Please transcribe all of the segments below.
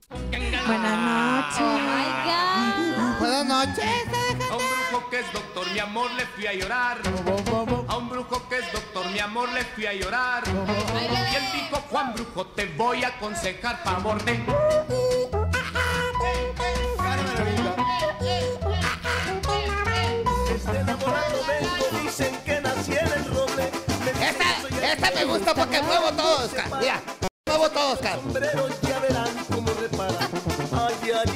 Buenas noches. Oh my God. Buenas noches. A un brujo que es doctor, mi amor, le fui a llorar. A un brujo que es doctor, mi amor, le fui a llorar. Y él dijo, Juan Brujo, te voy a aconsejar, favor de... Dicen que nací en el roble. Esta me gusta porque muevo todo, Oscar. Mira, muevo todo, Oscar. Sombreros ya verán cómo reparan. Ay, ay,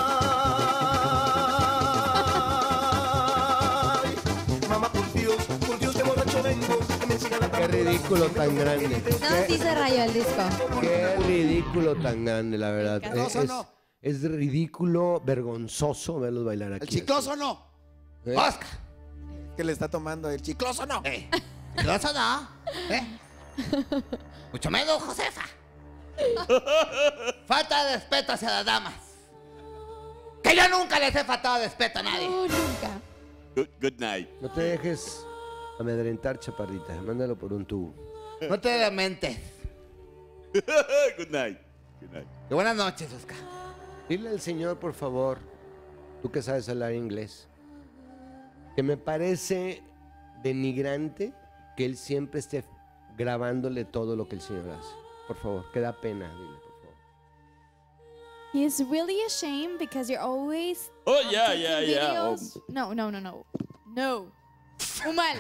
ay. Mamá, por Dios, de borracho vengo. Que me siga la Qué ridículo tan grande. No, sí se rayó el disco. Qué ridículo tan grande, la verdad. Chicloso no. Es ridículo, vergonzoso verlos bailar aquí. El chicloso no. ¿Eh? Oscar. Que le está tomando el chicloso, ¿no? Chicloso no. Mucho menos, Josefa. Falta de respeto hacia las damas. Que yo nunca les he faltado respeto a nadie. No, nunca. Good night. No te dejes amedrentar, chaparrita. Mándalo por un tubo. No te lamentes. Good night. Good night. Y buenas noches, Oscar. Dile al señor, por favor, tú que sabes hablar inglés, que me parece denigrante que él siempre esté grabándole todo lo que el señor hace. Por favor, que da pena, dile, por favor. He's really ashamed because you're always Oh, yeah, taking yeah, yeah. videos. No. No. Muy mal.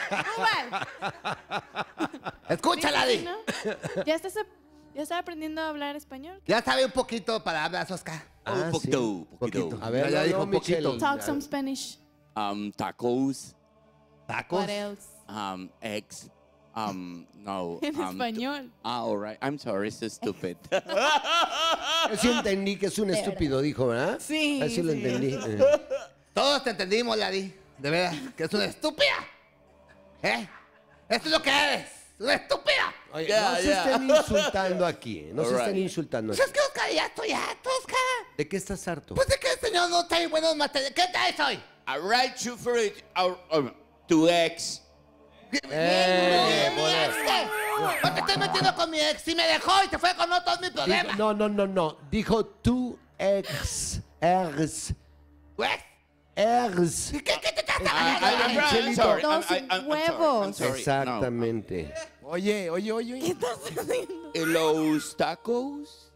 Escúchala, Di. ¿No? ¿Ya estás aprendiendo a hablar español? Ya sabe un poquito para hablar, Oscar. Un poquito. A ver, Ya dijo Michelle. poquito. Talk some Spanish. Tacos. ¿Tacos? What else? Eggs. No. En español. All right. I'm sorry, so stupid. Yo sí entendí que es un estúpido, dijo, ¿verdad? Sí, Así lo sí. entendí. Todos te entendimos, Ladi. De verdad, que es una estúpida. Esto es lo que eres. Una estúpida. Oye, Yeah, no se yeah. estén insultando aquí. No se All estén right. insultando Pues aquí. es que, Oscar, ya estoy harto, Oscar. ¿De qué estás harto? Pues de que el señor no trae buenos materiales. ¿Qué traes hoy? I write you for it. To X. Mi ex, ¿qué? ¿Por qué estoy metiendo con mi ex? Si me dejó y se fue con otros mis problemas. No. Dijo tu ex. ¿Pues? Ex. ¿Qué te estás I'm hablando? I'm sorry. Dos huevos. I'm sorry. Exactamente. Oye. ¿Qué estás haciendo? No. Los tacos.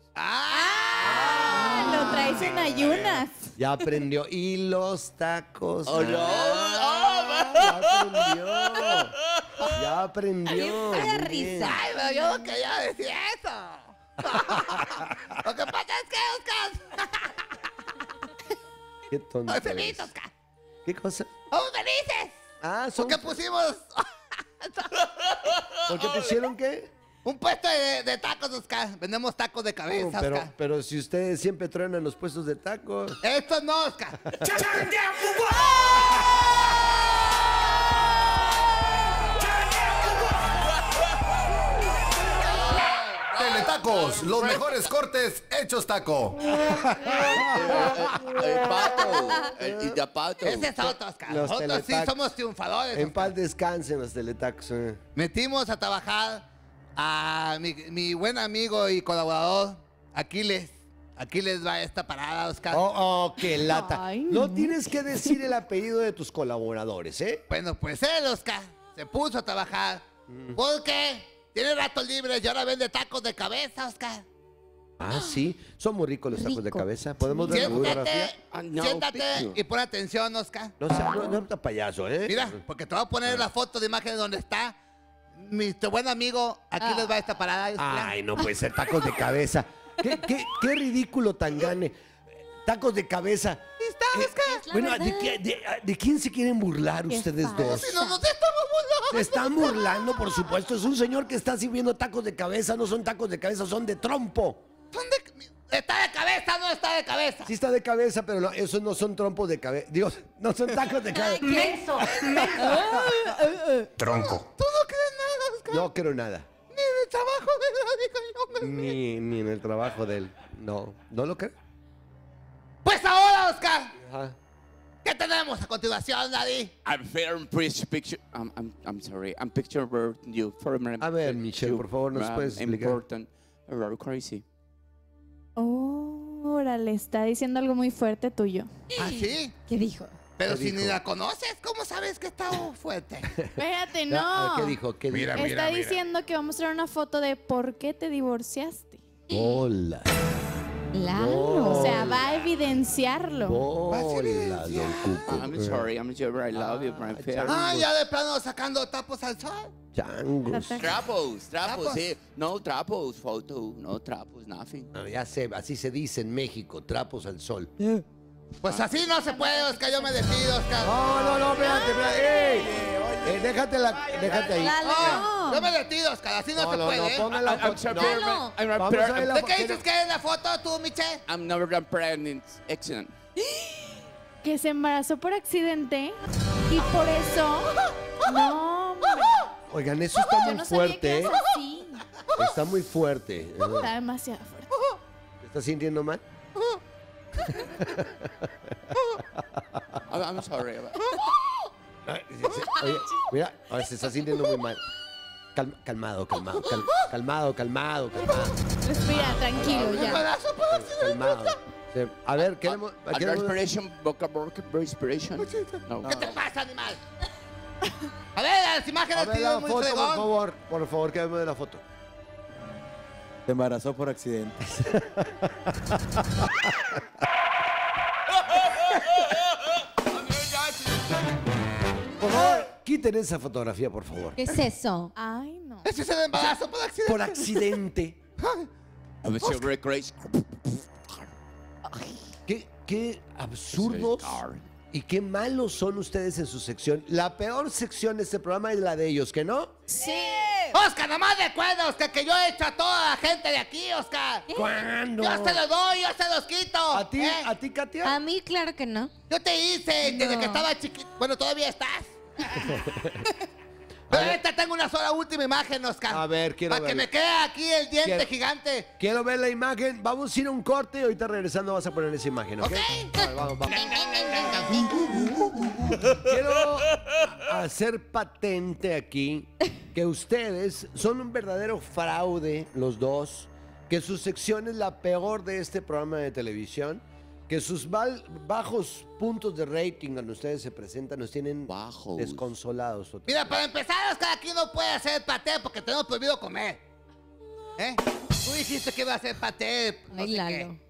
Lo traes en ayunas. Ya aprendió. Y los tacos. Oh, no. Ya aprendió. Ay, Muy bien. Ay, pero yo no quería decir eso. Lo que pasa es que, Oscar, Qué tonto. estoy feliz, eres. Oscar. ¿Qué cosa? ¡Somos felices! Ah, son. Porque pusimos ¿Por qué pusieron qué? un puesto de tacos, Oscar. Vendemos tacos de cabeza, Oscar. Pero si ustedes siempre truenan los puestos de tacos. Esto no, Oscar. Teletacos, los mejores cortes hechos taco. El pato. El de pato. Ese es otro, Oscar. Los Nosotros sí teletacos. somos triunfadores. En Oscar. paz descansen los teletacos. Metimos a trabajar a mi buen amigo y colaborador, Aquiles. Aquiles va a esta parada, Oscar. Oh, qué lata. Ay, no no. tienes que decir el apellido de tus colaboradores, ¿eh? Bueno, pues él, Oscar, se puso a trabajar. Porque tiene rato libre y ahora vende tacos de cabeza, Oscar. Ah, sí. Son muy ricos los tacos de cabeza. ¿Podemos ver la fotografía? Siéntate, No, siéntate picture. y pon atención, Oscar. No seas no, payaso, ¿eh? Mira, porque te voy a poner la foto de imagen donde está tu buen amigo. Aquí les va esta parada. Oscar. Ay, no puede ser tacos de cabeza. ¿Qué ridículo tan grande. Tacos de cabeza. Está, Oscar. Bueno, ¿de quién se quieren burlar Qué ustedes falsa. dos? Si no nos estamos burlando. Se están burlando, por supuesto. Es un señor que está sirviendo tacos de cabeza. No son tacos de cabeza, son de trompo. Está de cabeza, no está de cabeza. Sí está de cabeza, pero no, esos no son trompos de cabeza. Dios, no son tacos de cabeza. Tronco. Tú no crees nada, Oscar. No creo nada. Ni en el trabajo de nadie. Ni en el trabajo de él. No lo creo. Pues ahora, Oscar, Ajá. ¿qué tenemos a continuación, Daddy? I'm fair picture. I'm sorry. I'm picture you for a minute. A ver, Michelle, por favor, ¿nos puedes explicar? Important. Very crazy. Oh. Bárbara le está diciendo algo muy fuerte tuyo. ¿Ah, sí? ¿Qué dijo? Pero ¿Qué si ni dijo? la conoces, ¿cómo sabes que está fuerte? Espérate, Ah, no. ¿Qué dijo? ¿Qué Mira, dijo? Está diciendo que va a mostrar una foto de por qué te divorciaste. Hola. Claro. O sea, va a evidenciarlo. Hola, don Cuco. I'm sorry, I love you, my friend. Ah, ya de plano sacando tapos al sol. Changos. Trapos, Trapos. sí. No trapos, photo. No trapos, nothing. No, ya sé, así se dice en México, trapos al sol. Pues así no se puede, Oscar, yo me despido, Oscar. No, espérate. ¡Ey! Déjate ahí. Oh, yo me despido, Oscar, así no, se puede. ponga la I'm foto. sorry, No. I'm Vamos a ver la ¿De foto. qué dices que es la foto tú, Michelle? I'm never done pregnant. Excellent. Que se embarazó por accidente y por eso... No, hombre. Oigan, eso está Yo muy no sabía que fuerte. eras así. Está muy fuerte. Está demasiado fuerte. ¿Te estás sintiendo mal? I'm sorry. Oye, mira, ahora se está sintiendo muy mal. Calmado. Respira, tranquilo, ya. Embarazo por accidente. Calmado. Sí. A ver, queremos... Respiration, respiration. No. ¿Qué te pasa, animal? A ver, las A imágenes ver tienen la muy foto, fregón. por favor, que vemos la foto. Se embarazó por accidente. Por favor, quiten esa fotografía, por favor. ¿Qué es eso? Ay, no. Ese es el embarazo por accidente. Por accidente. I'm so very crazy. Qué absurdos y qué malos son ustedes en su sección. La peor sección de este programa es la de ellos, ¿que no? Sí. Oscar, nomás recuerda, Oscar, que yo he hecho a toda la gente de aquí, Oscar. ¿Cuándo? Yo se los doy, yo se los quito. ¿A ti, ¿eh? a ti, Katia? A mí, claro que no. Yo te hice desde No. que estaba chiquito. Bueno, todavía estás. Pero ahorita tengo una sola última imagen, Oscar. A ver, quiero Para que verla. me quede aquí el diente Quiero- gigante. Quiero ver la imagen. Vamos a ir a un corte y ahorita regresando vas a poner esa imagen, ¿ok? Ok. A ver, vamos. Quiero hacer patente aquí que ustedes son un verdadero fraude, los dos, que su sección es la peor de este programa de televisión, que sus bajos puntos de rating cuando ustedes se presentan nos tienen Bajos. desconsolados. totalmente. Mira, para empezar, Oscar, aquí no puede hacer paté porque tenemos prohibido comer. ¿Eh? Tú dijiste que iba a hacer paté. No Ay, sé Lalo. qué.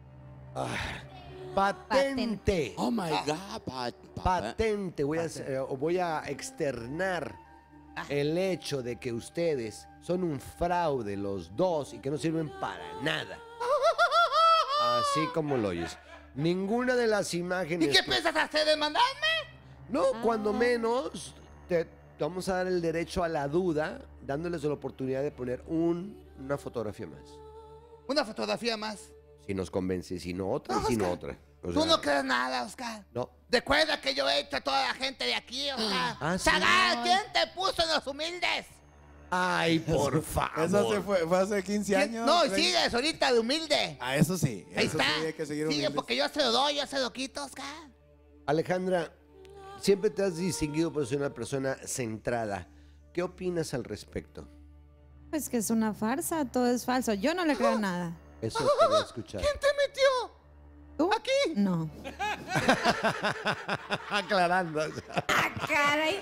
Patente. Oh my God, Patente. Voy a externar el hecho de que ustedes son un fraude los dos y que no sirven para nada. Así como lo oyes. Ninguna de las imágenes... ¿Y qué piensas hacer? ¿Demandarme? No, cuando menos te vamos a dar el derecho a la duda, dándoles la oportunidad de poner una fotografía más. Una fotografía más. Si nos convence, si no otra, No, y si no Oscar. otra. O Tú sea, no crees nada, Oscar. no. Recuerda que yo he hecho a toda la gente de aquí, Oscar. Ah, sí. Zagal, ¿quién te puso en los humildes? Ay, por favor. Eso se fue hace 15 ¿Quién? años. No, y 30. sigues ahorita de humilde. Ah, eso sí. Ahí Eso está. sí, hay que seguir Sigue humildes. porque yo se lo doy, yo se lo quito, Oscar. Alejandra, siempre te has distinguido por ser una persona centrada. ¿Qué opinas al respecto? Pues que es una farsa, todo es falso. Yo no le creo nada. Eso quería escuchar. ¿Quién te metió? ¿Tú? Aquí. No. Aclarando. Caray.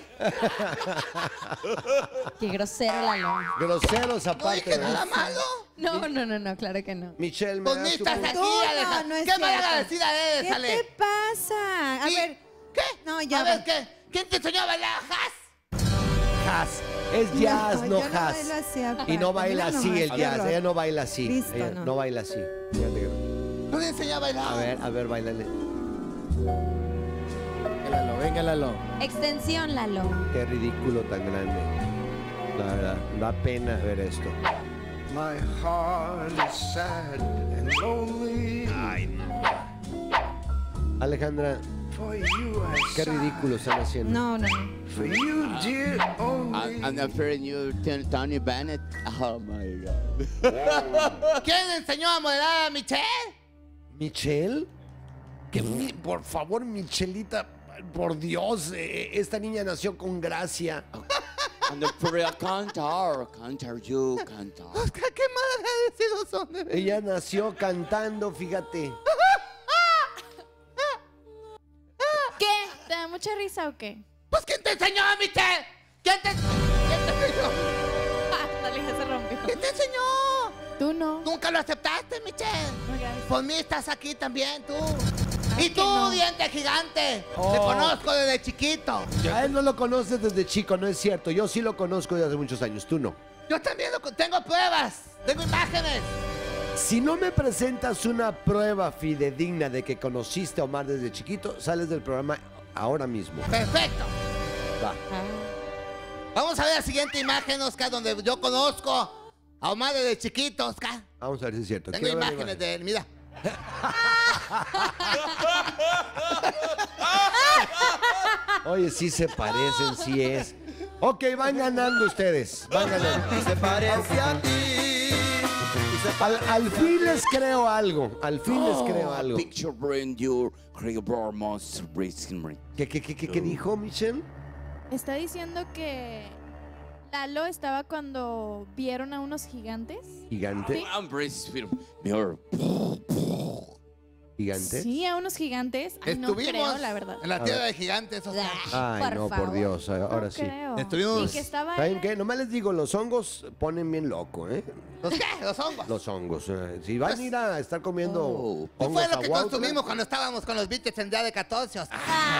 Qué grosero, Lalo. Groseros No aparte. dije ¿no? nada malo. No, claro que no. Michelle, ¿me Pues das ni tu estás punto? aquí, No, Alejandra. no es ¿Qué mala cierto. agradecida eres, ¿Qué Ale? te pasa? A ¿Y ver, ¿Qué? no, ya A ver, va. ¿qué? ¿Quién te enseñó a bailar jazz? Jazz. Es jazz, no yo jazz. bailo así, aparte. Y no baila Mira así nomás, el qué jazz. horror. Ella no baila así. Listo, Ella no. no baila así. Fíjate que no. ¿Tú le enseñó a bailar? A ver, bailale. Venga, Lalo. Extensión, Lalo. Qué ridículo tan grande. La verdad, da pena ver esto. My heart is sad and lonely. Alejandra, For you I qué ridículo están haciendo. No. For you, dear, only. I'm afraid you, Tony Bennett. Oh my God. ¿Quién le enseñó a modelar a Michelle? ¿Michelle? Por favor, Michelita, por Dios, esta niña nació con gracia. And the prayer cantar, you cantar. Oscar, qué mal agradecidos son. de verdad. Ella nació cantando, fíjate. mucha risa o qué? Pues ¿quién te enseñó, Michelle? ¿Quién te enseñó? Dale, ya se rompió. ¿Quién te enseñó? Tú no. Nunca lo aceptaste, Michelle. No, gracias. Por mí estás aquí también, tú. Y que tú, no. diente gigante. Oh. Te conozco desde chiquito. A él no lo conoces desde chico, no es cierto. Yo sí lo conozco desde hace muchos años, tú no. Yo también tengo pruebas. Tengo imágenes. Si no me presentas una prueba fidedigna de que conociste a Omar desde chiquito, sales del programa ahora mismo. Perfecto. Va. Vamos a ver la siguiente imagen, Oscar, donde yo conozco a Omar desde chiquito, Oscar. Vamos a ver si es cierto. Tengo Quiero ver la imágenes imagen. de él, mira. Oye, sí se parecen, sí es. Ok, van ganando ustedes. Van ganando. Se parece a ti. Al fin les creo algo. Al fin les creo algo. Picture brand your Creeper Monster Breathing. ¿Qué dijo, Michelle? Está diciendo que Lalo estaba cuando vieron a unos gigantes. ¿Gigante? Sí. I'm breathing. Mirror. ¿Gigante? Sí, a unos gigantes. Ay, no Estuvimos creo, la verdad. en la tierra de gigantes, Oscar. Ay, no, por Dios. Ahora No sí. creo. Estuvimos- Y que estaba ¿Saben qué? Nomás les digo, los hongos ponen bien loco, ¿eh? ¿Los qué? Los hongos. Los hongos. Si van a ir a estar comiendo Oh. ¿Qué hongos fue lo que a Huautla, consumimos cuando estábamos con los bichos en día de 14, Oscar?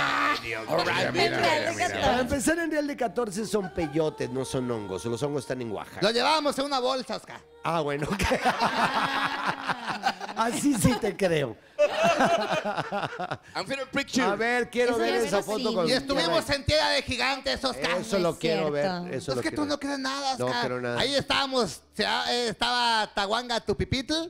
Para empezar, en Real de 14 son peyotes, no son hongos. Los hongos están en Oaxaca. Lo llevábamos en una bolsa, Oscar. Ah, bueno. ok. Así sí te creo. I'm feeling picture. A ver, quiero Eso ver ya esa es foto así. con... Y estuvimos en tierra de gigantes, Oscar. Eso No lo es quiero ver. cierto. Eso Es lo que quiero tú no ver. crees nada, No Oscar. creo nada. Ahí estábamos. Estaba Tahuanga Tupipitl.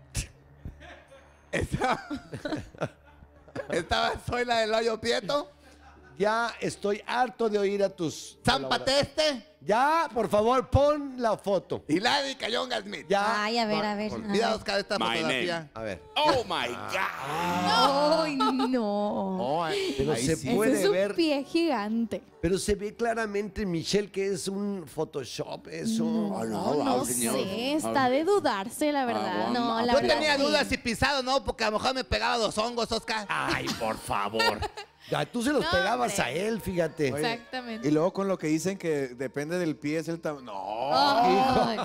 Estaba Zoila del Hoyo Prieto. Ya estoy harto de oír a tus... Zampateste. Ya, por favor, pon la foto. Y Larry Cayonga Smith. Ya. Ay, a ver, a ver. Pon. Mira, Oscar, esta My fotografía. A ver. Oh my God. Ay, no. Pero ahí se sí. Ese puede es un ver... pie gigante. Pero se ve claramente, Michelle, que es un Photoshop eso. Oh, no, No señor. sé, está de dudarse, la verdad. bueno. No, la Yo verdad. tenía sí. dudas si pisado no, porque a lo mejor me pegaba los hongos, Oscar. Ay, por favor. Ya, tú se los No, pegabas hombre. a él, fíjate. Exactamente. Y luego con lo que dicen que depende del pie es el tamaño. No. Ay.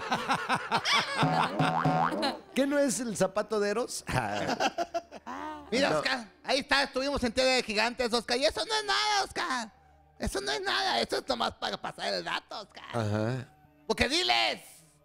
¿Qué no es el zapato de Eros? Mira, No. Oscar, ahí está, estuvimos en tierra de gigantes, Oscar. Y eso no es nada, Oscar. Eso no es nada, eso es nomás para pasar el rato, Oscar. Ajá. Porque diles.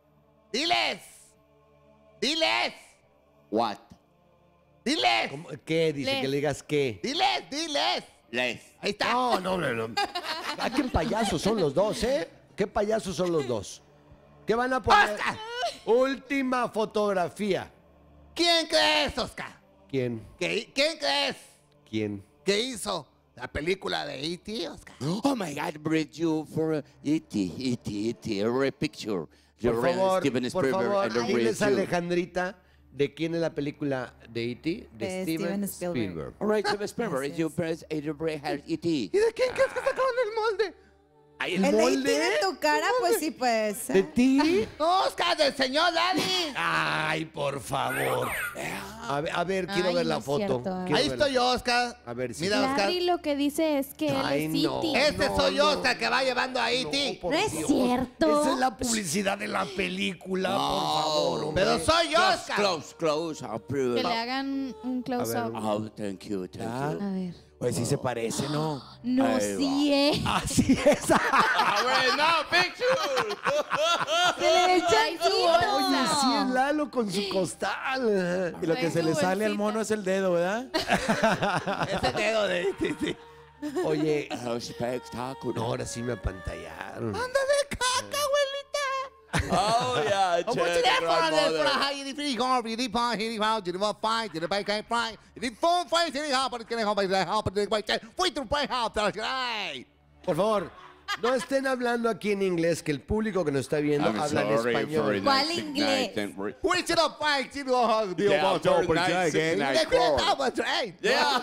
What? Diles. ¿Cómo? ¿Qué? Dice Les. que le digas qué. Diles. Les. Ahí está. No. Ah, qué payasos son los dos, ¿eh? ¿Qué payasos son los dos? ¿Qué van a poner? Oscar. Última fotografía. ¿Quién crees, Oscar? ¿Quién? ¿Quién crees ¿Quién? que hizo la película de E.T., Oscar? Oh my God, bring you for E.T. A picture. Por favor, Steven Spielberg and the diles a Bridge. Alejandrita de quién es la película de E.T. De Steven Spielberg. All right, Steven Spielberg, Así you es. press E.T. ¿Y de quién crees que sacaron el molde? Ay, ¿El El molde? de tu cara, pues sí, pues. ¿De ti? No, Oscar, del señor Daddy. Ay, por favor. A ver, quiero Ay, ver no la es foto. cierto. Quiero Ahí verla. estoy yo, Oscar. A ver si- Mira, Oscar. Larry lo que dice es que Ay, él es no. E.T. Este No, soy yo, no. Oscar, que va llevando a E.T. por No es Dios. cierto. Esa es la publicidad de la película, por favor. hombre. Pero soy yo, Oscar. Close. Que le hagan un close-up. Oh, thank you. A ver. Pues sí se parece, ¿no? No, Ahí sí, Así es. No, picture. Se le ve Ay, su chanquito. Oye, bolsa. sí es Lalo con su costal. Y lo que Ay, se tu le sale al bolsita. mono es el dedo, ¿verdad? Ese dedo de E.T. sí. Oye, Oh, spectacular. no, ahora sí me apantallaron. ¡Anda de caca, abuelita! Oh, yeah, Oh, what's check, that for? grandmother. For how you feel, how you feel, how you feel, you feel fine, you feel fine, fine. You feel fine, you feel fine, you feel fine, you feel fine. Por favor, no estén hablando aquí en inglés, que el público que nos está viendo I'm habla en sorry for español. it. ¿Cuál Nice inglés? night and re- Which is a fine, you know how to deal Yeah, with very your nice again. night They feel call. that was right.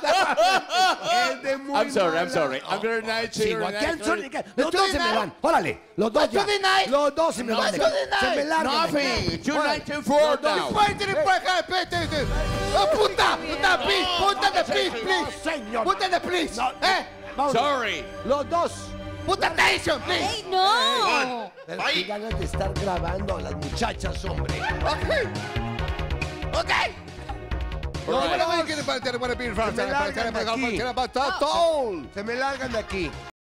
Yeah. Es de muy I'm sorry. mala- I'm very nice. Sí, very ¿quién nice. son? Los dos se me van. Órale, los dos ya. Tuesday night. Los dos se me van. Se me largan. Nothing. Órale. 294 Los dos. now. Fight to the back, ¡Oh, puta! ¡Puta! down, please. Put down the please, please. señor. Put down the please. No, vamos. Sorry. Los dos. Put attention, please. ¡Ey, no! Pero qué ganas de estar grabando a las muchachas, hombre. Okay. Okay. No, All right. bueno, voy a querer para el teléfono, Se me largan de aquí. Se me largan de aquí.